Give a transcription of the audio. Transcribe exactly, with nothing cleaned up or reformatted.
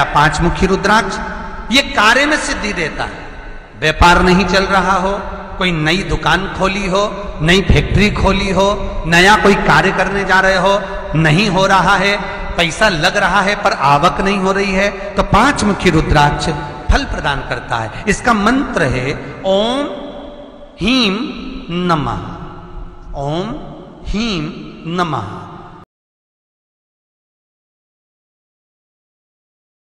क्या पांच मुखी रुद्राक्ष? ये कार्य में सिद्धि देता है। व्यापार नहीं चल रहा हो, कोई नई दुकान खोली हो, नई फैक्ट्री खोली हो, नया कोई कार्य करने जा रहे हो, नहीं हो रहा है, पैसा लग रहा है पर आवक नहीं हो रही है, तो पांच मुखी रुद्राक्ष फल प्रदान करता है। इसका मंत्र है ओम हीम नमः। ओम हीम नमः।